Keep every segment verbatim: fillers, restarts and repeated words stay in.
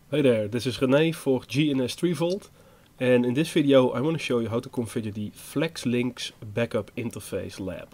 Hey there, this is René for G N S three Volt, and in this video I want to show you how to configure the FlexLinks Backup Interface Lab.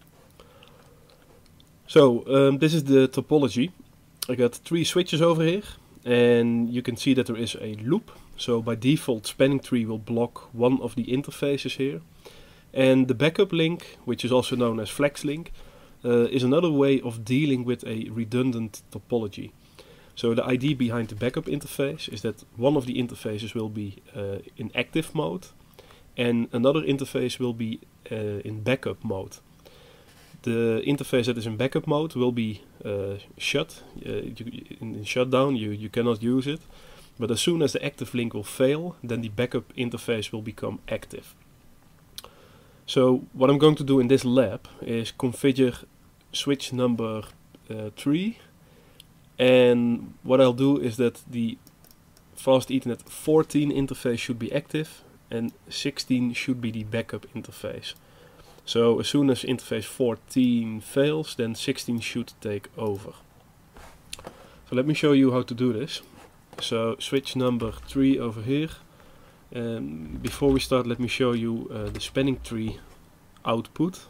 So um, this is the topology. I got three switches over here, and you can see that there is a loop. So by default spanning tree will block one of the interfaces here, and the backup link, which is also known as FlexLink, uh, is another way of dealing with a redundant topology. So the idea behind the backup interface is that one of the interfaces will be uh, in active mode and another interface will be uh, in backup mode. The interface that is in backup mode will be uh, shut, uh, you, in, in shutdown, you, you cannot use it. But as soon as the active link will fail, then the backup interface will become active. So what I'm going to do in this lab is configure switch number uh, three. And what I'll do is that the Fast Ethernet fourteen interface should be active and sixteen should be the backup interface. So as soon as interface fourteen fails, then sixteen should take over. So let me show you how to do this. So switch number three over here. And before we start, let me show you uh, the spanning tree output.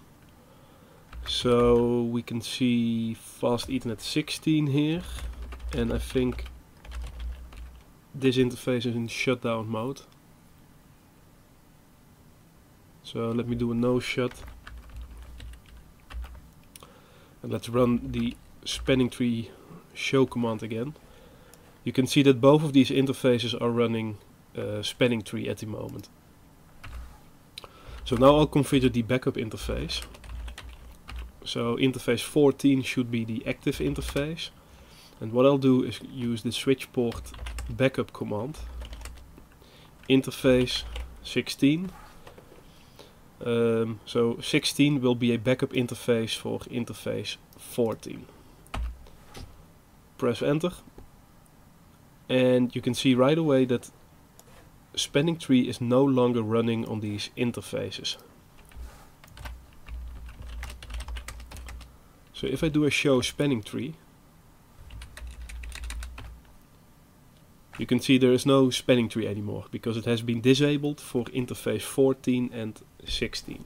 So we can see Fast Ethernet sixteen here, and I think this interface is in shutdown mode. So let me do a no shut, and let's run the spanning tree show command again. You can see that both of these interfaces are running uh, spanning tree at the moment. So now I'll configure the backup interface. So interface fourteen should be the active interface, and what I'll do is use the switch port backup command, interface sixteen. Um, so sixteen will be a backup interface for interface fourteen. Press enter, and you can see right away that spanning tree is no longer running on these interfaces. So if I do a show spanning tree, you can see there is no spanning tree anymore because it has been disabled for interface fourteen and sixteen.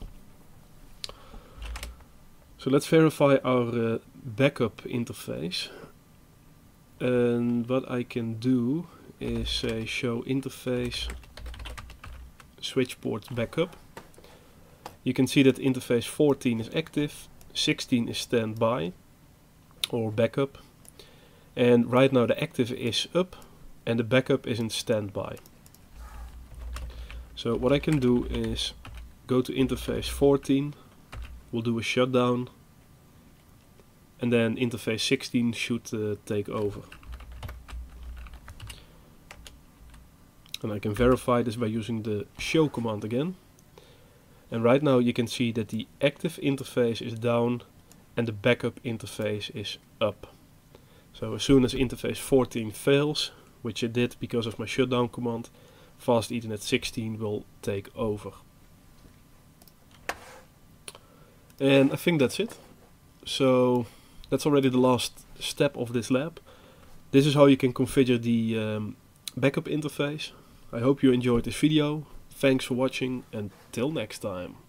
So let's verify our uh, backup interface. And what I can do is say show interface switch port backup. You can see that interface fourteen is active, sixteen is standby or backup, and right now the active is up and the backup is in standby. So what I can do is go to interface fourteen, we'll do a shutdown, and then interface sixteen should uh, take over. And I can verify this by using the show command again. And right now you can see that the active interface is down and the backup interface is up. So as soon as interface fourteen fails, which it did because of my shutdown command, Fast Ethernet sixteen will take over. And I think that's it. So that's already the last step of this lab. This is how you can configure the um, backup interface. I hope you enjoyed this video. Thanks for watching, and till next time.